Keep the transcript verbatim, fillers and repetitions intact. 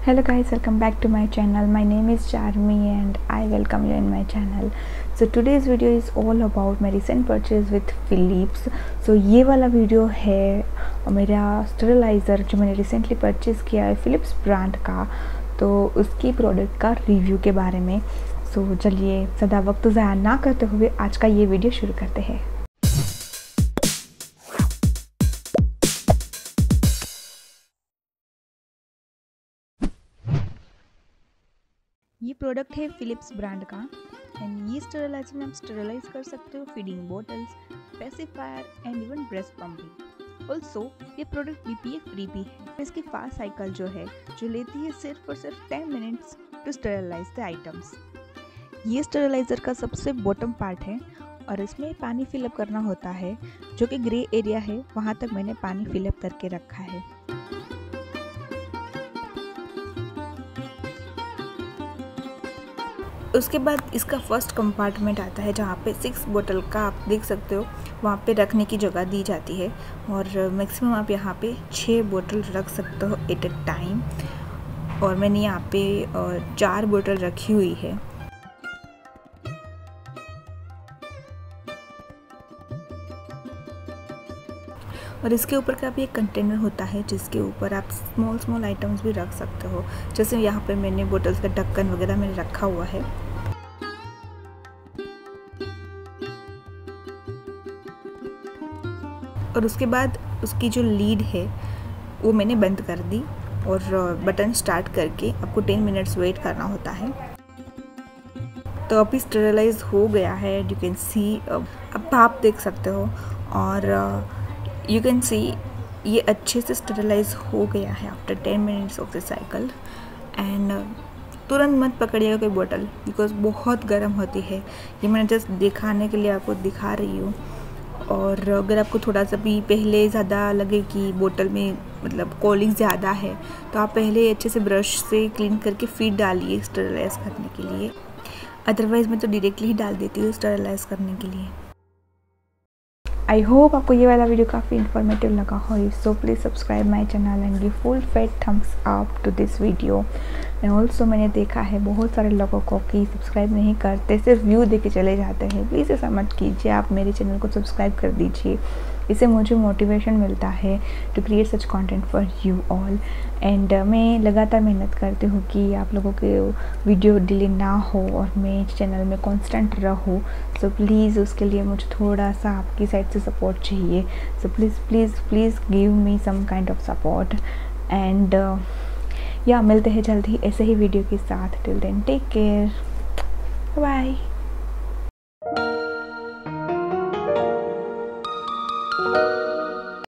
Hello guys, welcome back to my channel. My name is Charmi and I welcome you in my channel. So today's video is all about my recent purchase with Philips. So ये वाला video है मेरा स्टेरिलाइज़र जो मैंने recently purchase किया है Philips brand का, तो उसकी प्रोडक्ट का रिव्यू के बारे में। सो so, चलिए ज़्यादा वक्त ज़ाया ना करते हुए आज का ये वीडियो शुरू करते हैं। ये प्रोडक्ट है फिलिप्स ब्रांड का एंड ये स्टेरिलाइजर में आप स्टेरिलाइज कर सकते हो feeding bottles, pacifier and even breast pump भी। ऑल्सो ये product B P A free भी है। इसकी फास्ट साइकिल जो है जो लेती है सिर्फ और सिर्फ ten minutes to sterilise the items. ये स्टेरिलाइजर का सबसे बॉटम पार्ट है और इसमें पानी फिलअप करना होता है, जो कि ग्रे एरिया है वहाँ तक मैंने पानी फिलअप करके रखा है। उसके बाद इसका फर्स्ट कंपार्टमेंट आता है जहाँ पे सिक्स बोतल का आप देख सकते हो, वहाँ पे रखने की जगह दी जाती है और मैक्सिमम आप यहाँ पे छः बोतल रख सकते हो एट अ टाइम। और मैंने यहाँ पे चार बोतल रखी हुई है। और इसके ऊपर का भी एक कंटेनर होता है जिसके ऊपर आप स्मॉल स्मॉल आइटम्स भी रख सकते हो, जैसे यहाँ पे मैंने बोतल्स का ढक्कन वगैरह मैंने रखा हुआ है। और उसके बाद उसकी जो लीड है वो मैंने बंद कर दी और बटन स्टार्ट करके आपको टेन मिनट्स वेट करना होता है। तो अभी स्टेरिलाइज हो गया है, यू कैन सी, अब आप देख सकते हो और यू कैन सी ये अच्छे से स्टेरिलाइज हो गया है after ten minutes of the cycle. And तुरंत मत पकड़िएगा कोई बोतल, बिकॉज बहुत गर्म होती है। ये मैंने जस्ट दिखाने के लिए आपको दिखा रही हूँ। और अगर आपको थोड़ा सा भी पहले ज़्यादा लगे कि बोतल में मतलब कॉलिंग ज़्यादा है, तो आप पहले अच्छे से ब्रश से क्लीन करके फिर डालिए स्टेरिलाइज करने के लिए। अदरवाइज़ मैं तो डायरेक्टली ही डाल देती हूँ स्टेरिलाइज करने के लिए। आई होप आपको ये वाला वीडियो काफ़ी इन्फॉर्मेटिव लगा हो। So please subscribe my channel and give full fat thumbs up to this video. And also मैंने देखा है बहुत सारे लोगों को कि सब्सक्राइब नहीं करते, सिर्फ व्यू दे के चले जाते हैं। प्लीज़ ऐसा मत कीजिए, आप मेरे चैनल को सब्सक्राइब कर दीजिए। इससे मुझे मोटिवेशन मिलता है to create such content for you all. And मैं लगातार मेहनत करती हूँ कि आप लोगों के वीडियो डिले ना हो और मैं चैनल में कांस्टेंट रहूँ। सो प्लीज़ उसके लिए मुझे थोड़ा सा आपकी साइड से सपोर्ट चाहिए। So please please please give me some kind of support. And या मिलते हैं जल्दी ऐसे ही वीडियो के साथ। Till then take care, bye.